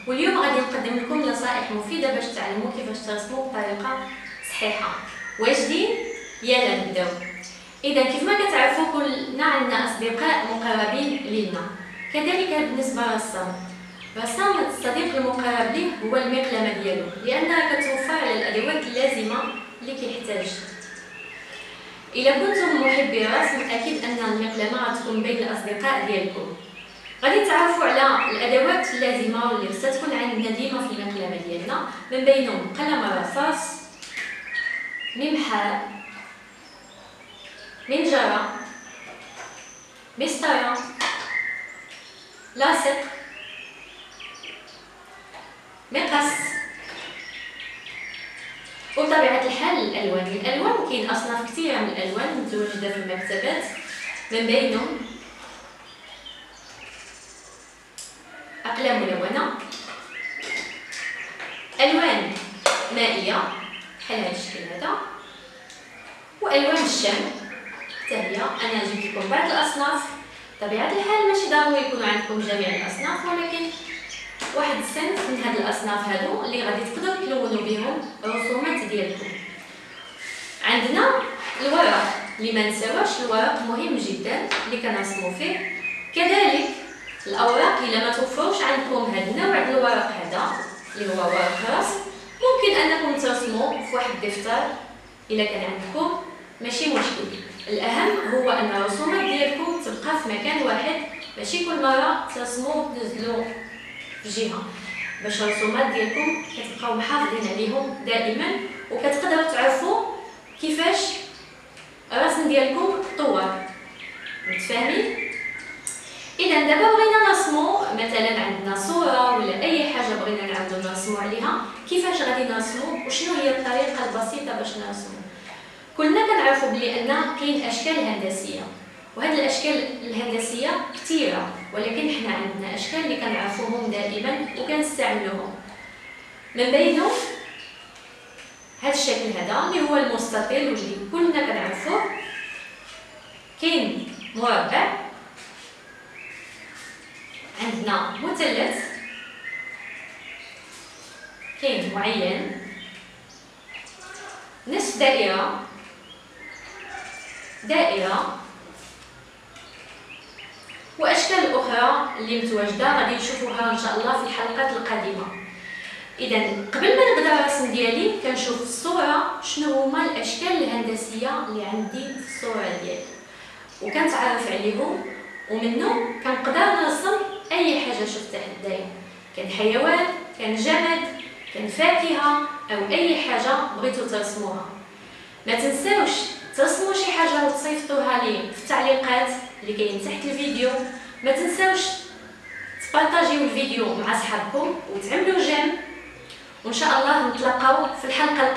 واليوم غادي نقدم لكم نصائح مفيده باش تعلموا كيفاش ترسموا بطريقه صحيحه. واجدين؟ يلا نبداو. اذا كيف ما كتعرفوا كلنا عندنا اصدقاء مقربين لينا، كذلك بالنسبه للرسام. الرسام الصديق المقرب ليه هو المقلمه ديالو، لانها كتوفر على الادوات اللازمه اللي كيحتاج. الا كنتم محبي الرسم اكيد ان المقلمه غتكون بين الاصدقاء ديالكم. غادي تعرفوا على الادوات اللازمه واللي خصها تكون عندنا ديما في المقلمه ديالنا، من بينهم قلم الرصاص، ممحار، منجره، مسطره، لاصق، مقص، وبطبيعه الحال الالوان كاين اصناف كثيره من الالوان متواجده في المكتبات، من بينهم اقلام ملونه، الوان مائيه بحال هذا الشكل هذا، والوان الشمع حتى هي. انا جبت لكم بعض الاصناف، بطبيعه الحال ماشي ضروري يكون عندكم جميع الاصناف، ولكن واحد الصنف من هاد الاصناف هادو اللي غادي تقدروا تلونوا بهم الرسومات ديالكم. عندنا الورق اللي ما نساوش، الورق مهم جدا اللي كنرسموا فيه. كذلك الاوراق الا ما توفروش عندكم هاد النوع ديال الورق هذا اللي هو ورق رسم، ممكن انكم ترسموا في واحد الدفتر الا كان عندكم، ماشي مشكل. الاهم هو ان الرسومات ديالكم تبقى في مكان واحد، ماشي كل مره ترسموا تنزلوا في جهه، باش الرسومات ديالكم كتبقاو محافظين عليهم دائما وكتقدروا تعرفوا كيفاش الرسم ديالكم طور. متفاهمين؟ اذا دابا بغينا نرسموا مثلا عندنا صوره ولا اي حاجه بغينا نعاودو نرسموا عليها، كيفاش غادي نرسموا وشنو هي الطريقه البسيطه باش نرسموا؟ كلنا كنعرفوا بلي ان كاين اشكال هندسيه، وهاد الاشكال الهندسيه كثيره، ولكن حنا عندنا اشكال اللي كنعرفوهم دائما وكنستعملوهم. من بينهم هاد الشكل هذا اللي هو المستطيل واللي كلنا كنعرفوه. كاين مربع، عندنا مثلث، كاين معين، نصف دائره، دائره، واشكال اخرى اللي متواجده غادي نشوفوها ان شاء الله في الحلقات القادمه. اذا قبل ما نبدا الرسم ديالي كنشوف في الصوره شنو هما الاشكال الهندسيه اللي عندي في الصوره ديالي وكنتعرف عليهم، ومنه كنقدر نرسم اي حاجه شفتها حدايا، كان حيوان، كان جماد، كان فاكهه، او اي حاجه بغيتو ترسموها. ما تنساوش ترسموا شي حاجه وتصيفطوها لي في التعليقات اللي كاين تحت الفيديو. ما تنساوش تبارطاجيو الفيديو مع صحابكم وتعملوا جيم، وان شاء الله نتلاقاو في الحلقه